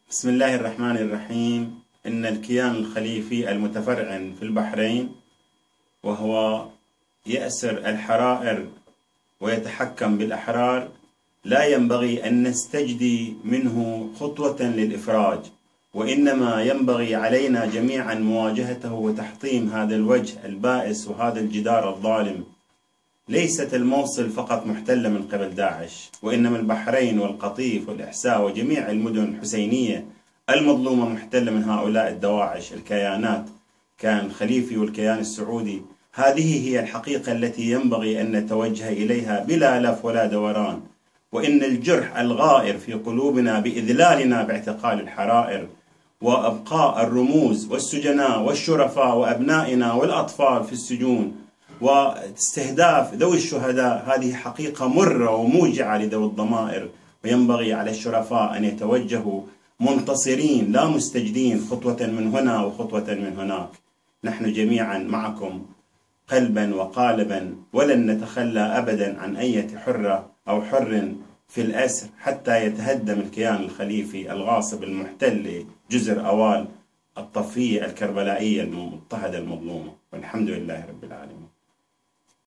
بسم الله الرحمن الرحيم. إن الكيان الخليفي المتفرع في البحرين، وهو يأسر الحرائر ويتحكم بالأحرار، لا ينبغي أن نستجدي منه خطوة للإفراج، وإنما ينبغي علينا جميعا مواجهته وتحطيم هذا الوجه البائس وهذا الجدار الظالم. ليست الموصل فقط محتلة من قبل داعش، وإنما البحرين والقطيف والإحساء وجميع المدن الحسينية المظلومة محتلة من هؤلاء الدواعش الكيانات، كان الخليفي والكيان السعودي. هذه هي الحقيقة التي ينبغي أن نتوجه إليها بلا لف ولا دوران. وإن الجرح الغائر في قلوبنا بإذلالنا باعتقال الحرائر وأبقاء الرموز والسجناء والشرفاء وأبنائنا والأطفال في السجون واستهداف ذوي الشهداء، هذه حقيقة مرة وموجعة لذوي الضمائر، وينبغي على الشرفاء أن يتوجهوا منتصرين لا مستجدين، خطوة من هنا وخطوة من هناك. نحن جميعا معكم قلبا وقالبا، ولن نتخلى أبدا عن أي حرة أو حر في الأسر حتى يتهدم الكيان الخليفي الغاصب المحتل جزر أوال الطفية الكربلائية المضطهدة المظلومة. والحمد لله رب العالمين.